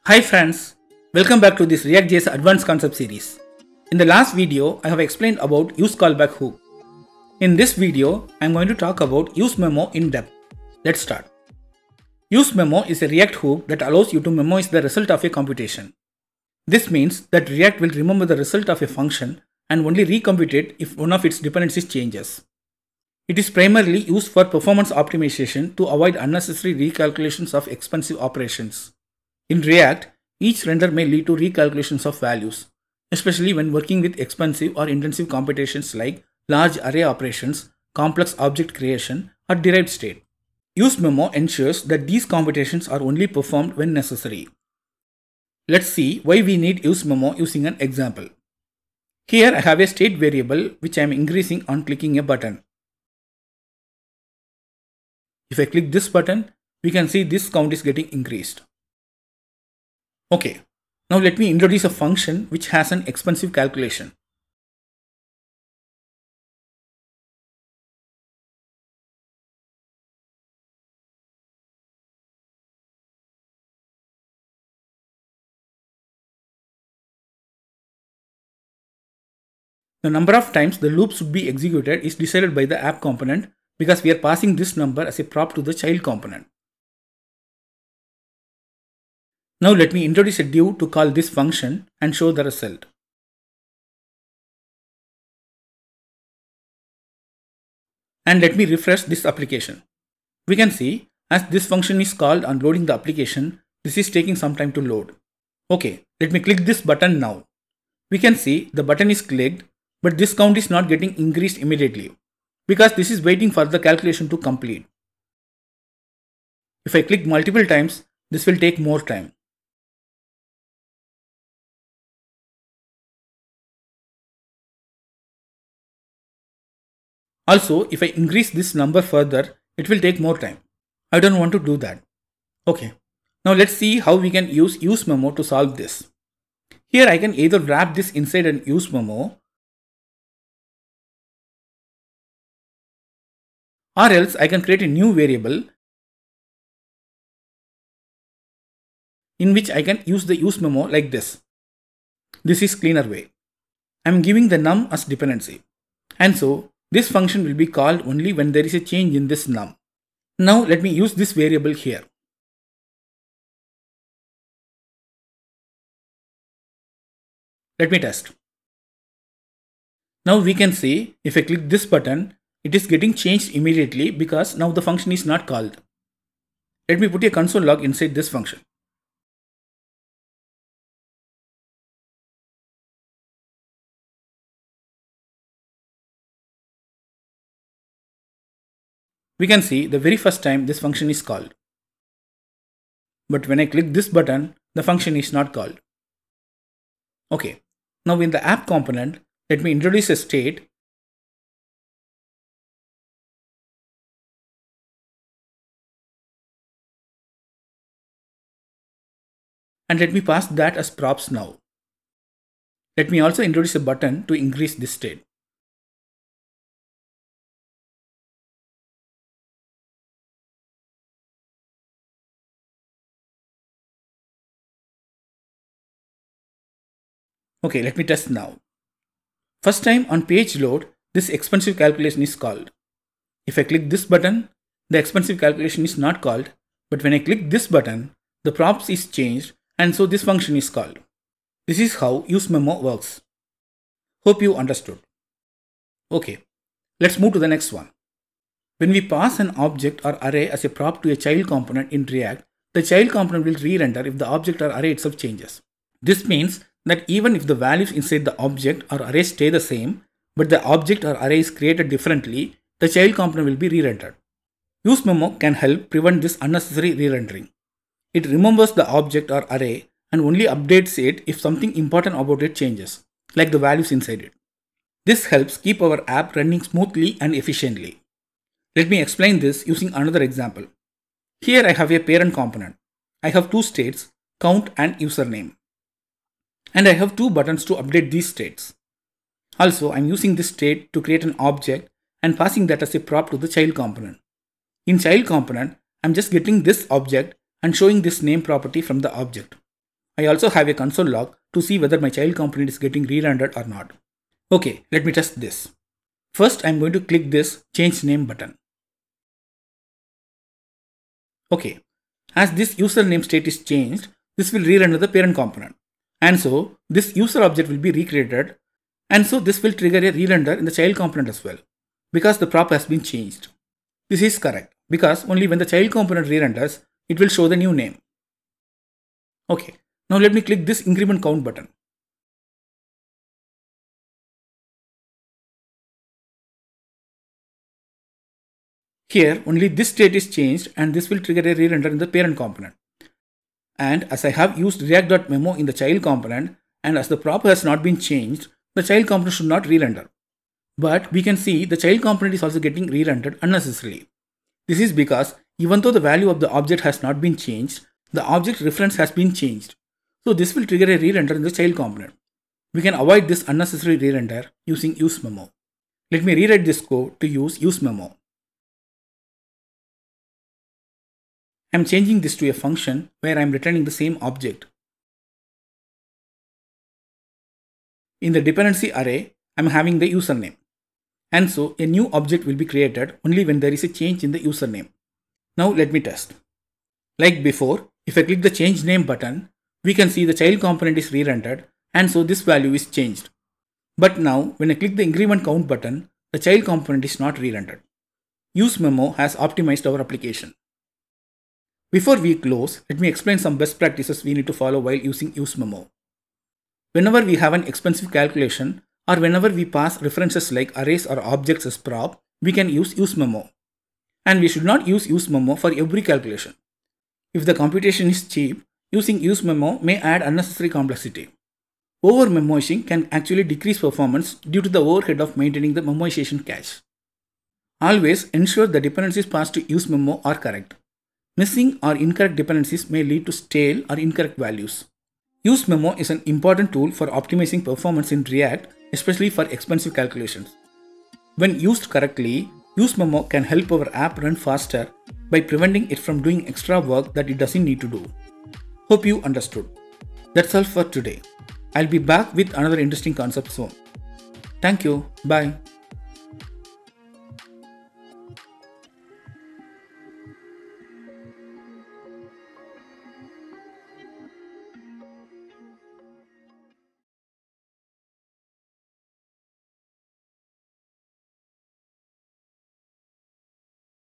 Hi friends, welcome back to this React.js Advanced Concept series. In the last video, I have explained about useCallback hook. In this video, I am going to talk about useMemo in depth. Let's start. UseMemo is a React hook that allows you to memoize the result of a computation. This means that React will remember the result of a function and only recompute it if one of its dependencies changes. It is primarily used for performance optimization to avoid unnecessary recalculations of expensive operations. In React, each render may lead to recalculations of values, especially when working with expensive or intensive computations like large array operations, complex object creation, or derived state. UseMemo ensures that these computations are only performed when necessary. Let's see why we need UseMemo using an example. Here I have a state variable which I am increasing on clicking a button. If I click this button, we can see this count is getting increased. Okay, now let me introduce a function which has an expensive calculation. The number of times the loop should be executed is decided by the app component because we are passing this number as a prop to the child component. Now let me introduce a div to call this function and show the result. And let me refresh this application. We can see as this function is called on loading the application, this is taking some time to load. Okay, let me click this button now. We can see the button is clicked, but this count is not getting increased immediately because this is waiting for the calculation to complete. If I click multiple times, this will take more time. Also, if I increase this number further, it will take more time. I don't want to do that. Okay, now let's see how we can use UseMemo to solve this. Here I can either wrap this inside an UseMemo or else I can create a new variable in which I can use the UseMemo like this. This is cleaner way. I am giving the num as dependency. And so this function will be called only when there is a change in this num. Now let me use this variable here. Let me test. Now we can see if I click this button, it is getting changed immediately because now the function is not called. Let me put a console log inside this function. We can see the very first time this function is called. But when I click this button, the function is not called. Okay, now in the app component, let me introduce a state . And let me pass that as props now. Let me also introduce a button to increase this state. Okay, let me test now. First time on page load, this expensive calculation is called. If I click this button, the expensive calculation is not called, but when I click this button, the props is changed and so this function is called. This is how UseMemo works. Hope you understood. Okay, let's move to the next one. When we pass an object or array as a prop to a child component in React, the child component will re-render if the object or array itself changes. This means that even if the values inside the object or array stay the same, but the object or array is created differently, the child component will be re-rendered. UseMemo can help prevent this unnecessary re-rendering. It remembers the object or array and only updates it if something important about it changes, like the values inside it. This helps keep our app running smoothly and efficiently. Let me explain this using another example. Here I have a parent component. I have two states, count and username. And I have two buttons to update these states. Also, I am using this state to create an object and passing that as a prop to the child component. In child component, I am just getting this object and showing this name property from the object. I also have a console log to see whether my child component is getting re-rendered or not. Okay, let me test this. First, I'm going to click this Change Name button. Okay, as this username state is changed, this will re-render the parent component. And so, this user object will be recreated, and so this will trigger a re-render in the child component as well, because the prop has been changed. This is correct, because only when the child component re-renders, it will show the new name. Okay, now let me click this increment count button. Here, only this state is changed and this will trigger a re-render in the parent component. And as I have used react.memo in the child component, and as the prop has not been changed, the child component should not re-render. But we can see the child component is also getting re-rendered unnecessarily. This is because even though the value of the object has not been changed, the object reference has been changed. So this will trigger a re-render in the child component. We can avoid this unnecessary re-render using UseMemo. Let me rewrite this code to use UseMemo. I am changing this to a function where I am returning the same object. In the dependency array, I am having the username. And so a new object will be created only when there is a change in the username. Now let me test. Like before, if I click the change name button, we can see the child component is re-rendered and so this value is changed. But now when I click the increment count button, the child component is not re-rendered. UseMemo has optimized our application. Before we close, let me explain some best practices we need to follow while using UseMemo. Whenever we have an expensive calculation or whenever we pass references like arrays or objects as prop, we can use UseMemo. And we should not use UseMemo for every calculation. If the computation is cheap, using UseMemo may add unnecessary complexity. Over-memoizing can actually decrease performance due to the overhead of maintaining the memoization cache. Always ensure the dependencies passed to UseMemo are correct. Missing or incorrect dependencies may lead to stale or incorrect values. UseMemo is an important tool for optimizing performance in React, especially for expensive calculations. When used correctly, UseMemo can help our app run faster by preventing it from doing extra work that it doesn't need to do. Hope you understood. That's all for today. I'll be back with another interesting concept soon. Thank you. Bye.